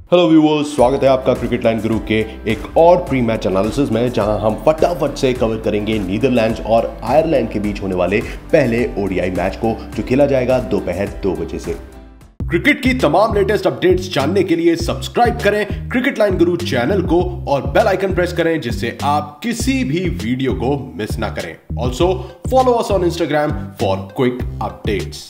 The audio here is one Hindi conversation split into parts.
हेलो व्यूअर्स, स्वागत है आपका क्रिकेट लाइन गुरु के एक और प्री मैच एनालिसिस में, जहां हम फटाफट से कवर करेंगे नीदरलैंड्स और आयरलैंड के बीच होने वाले पहले ओडीआई मैच को, जो खेला जाएगा दोपहर 2 बजे से। क्रिकेट की तमाम लेटेस्ट अपडेट्स जानने के लिए सब्सक्राइब करें क्रिकेट लाइन गुरु चैनल को और बेल आइकन प्रेस करें, जिससे आप किसी भी वीडियो को मिस ना करें। Also follow us on Instagram for quick updates.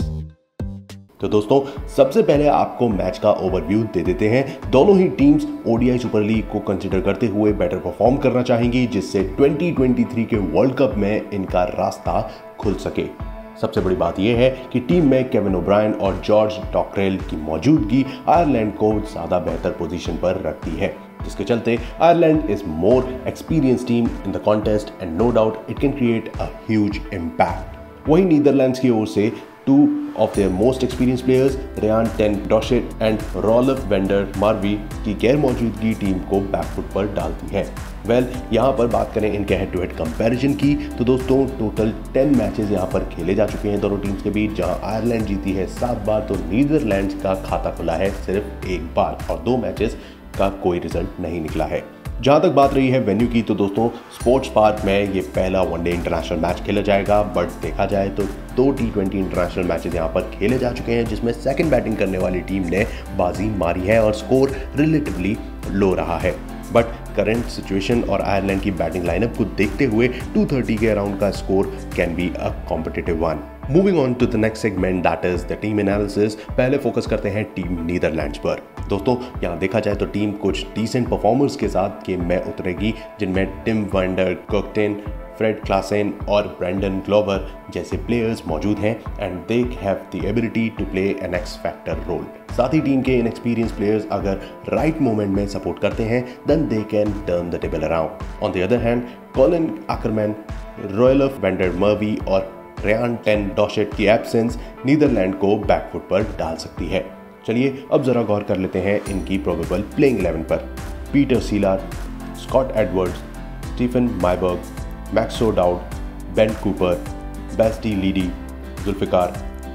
तो दोस्तों, सबसे पहले आपको मैच का ओवरव्यू दे देते हैं। दोनों ही टीम्स ओडीआई सुपर लीग को कंसीडर करते हुए बेटर परफॉर्म करना चाहेंगी, जिससे 2023 के वर्ल्ड कप में इनका रास्ता खुल सके। सबसे बड़ी बात यह है कि टीम में केविन ओब्रायन और जॉर्ज डॉकरेल की मौजूदगी आयरलैंड को ज्यादा बेहतर पोजीशन पर रखती है, जिसके चलते Ireland is more experience team in the contest and no doubt it can create a huge impact. वहीं नीदरलैंड्स की ओर से two of their most experienced players, Ryan ten Doschet and Rolf van der Marwijk की गैर मौजूदगी टीम को बैकफुट पर डालती है। यहाँ पर बात करें इनके हेड टू हेड कंपैरिजन की, तो दोस्तों टोटल 10 मैचेस यहाँ पर खेले जा चुके हैं दोनों टीम्स के बीच, जहाँ आयरलैंड जीती है 7 बार तो नीदरलैंड्स का खाता खुला है सिर्फ 1 बार और 2 मैचेस का कोई रिजल्ट नहीं निकला है। जहां तक बात रही है वेन्यू की, तो दोस्तों स्पोर्ट्स पार्क में ये पहला वनडे इंटरनेशनल मैच खेला जाएगा, बट देखा जाए तो 2 T20 इंटरनेशनल मैचेस यहां पर खेले जा चुके हैं, जिसमें सेकंड बैटिंग करने वाली टीम ने बाजी मारी है और स्कोर रिलेटिवली लो रहा है। बट करंट सिचुएशन और आयरलैंड की बैटिंग लाइनअप को देखते हुए 230 के अराउंड का score can be a competitive one. Moving on to the next segment, that is the team analysis. पहले फोकस करते हैं टीम नीदरलैंड्स पर। दोस्तों, यहाँ देखा जाए तो टीम कुछ डिसेंट परफॉर्मर्स के साथ गेम में उतरेगी, जिनमें Tim van der Gugten, Fred Klaassen और ब्रेंडन ग्लोवर जैसे प्लेयर्स मौजूद हैं and they have the ability to play an X factor role. साथ ही टीम के इनएक्सपीरियंस प्लेयर्स अगर राइट मोमेंट में सपोर्ट करते हैं then they can turn the table around. On the other hand, Colin Ackermann, Roelof van der Merwe और रयान टेन डॉशेट की एब्सेंस नीदरलैंड को बैकफुट पर डाल सकती है। चलिए अब जरा गौर कर लेते हैं इनकी प्रोबेबल प्लेइंग 11 पर। Pieter Seelaar, Scott Edwards, Stephan Myburgh, Max O'Dowd, Ben Cooper, Bas de Leede, Zulfiqar,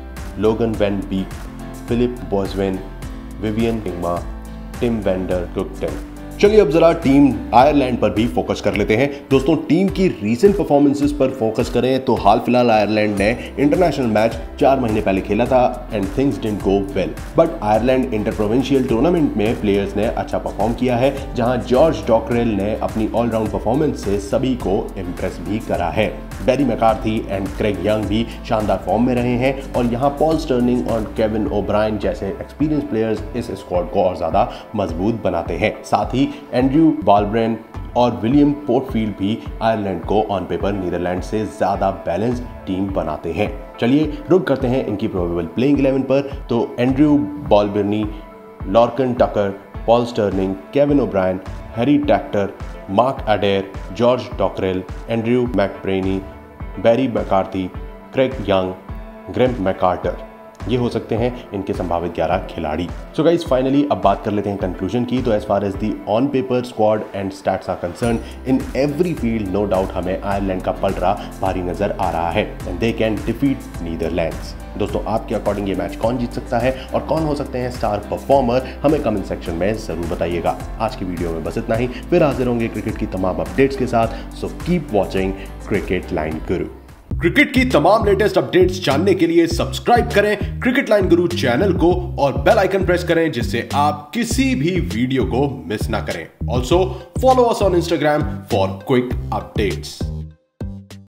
Logan van Beek, Philippe Boissevain, Vivian Kingma, Tim van der Gugten. चलिए अब जरा टीम आयरलैंड पर भी फोकस कर लेते हैं। दोस्तों, टीम की रीसेंट परफॉर्मेंसेस पर फोकस करें तो हाल फिलहाल आयरलैंड ने इंटरनेशनल मैच 4 महीने पहले खेला था and things didn't go well, but Ireland inter provincial tournament में प्लेयर्स ने अच्छा परफॉर्म किया है, जहां जॉर्ज डॉकरेल ने अपनी ऑलराउंड परफॉर्मेंस से सभी को इम्प्रेस भी करा है। Barry McCarthy and Craig Young भी शानदार फॉर्म में रहे हैं और यहाँ पॉल स्टर्लिंग और केविन ओब्रायन जैसे एक्सपीरियंस प्लेयर्स इस स्क्वाड को और ज्यादा मजबूत बनाते हैं। साथ ही एंड्रयू बालब्रेन और विलियम पोर्टफील्ड भी आयरलैंड को ऑन पेपर नीदरलैंड से ज्यादा बैलेंस टीम बनाते हैं। चलिए रुक करते हैं इनकी प्रोबेबल प्लेइंग 11 पर। तो Andrew Balbirnie, Lorcan Tucker, Paul Stirling, Kevin O'Brien, Harry Tector, Mark Adair, George Dockrell, Andrew McBrine, Barry McCarthy, Craig Young, Graeme McCarter, ये हो सकते हैं इनके संभावित 11 खिलाड़ी। सो गाइस, फाइनली अब बात कर लेते हैं कंक्लूजन की। तो as far as the on paper squad and stats are concern, in every field no doubt हमें आयरलैंड का पलड़ा भारी नजर आ रहा है and they can defeat Netherlands. दोस्तों, आपके अकॉर्डिंग ये मैच कौन जीत सकता है और कौन हो सकते हैं स्टार परफॉर्मर, हमें कमेंट सेक्शन में जरूर बताइएगा। आज की वीडियो में बस इतना ही, फिर हाजिर होंगे क्रिकेट की तमाम अपडेट्स के साथ। So keep watching cricket line guru. Cricket की तमाम लेटेस्ट अपडेट्स जानने के लिए सब्सक्राइब करें क्रिकेट लाइन गुरु चैनल को और बेल आइकन प्रेस करें, जिससे आप किसी भी वीडियो को मिस ना करें। Also follow us on Instagram for quick updates.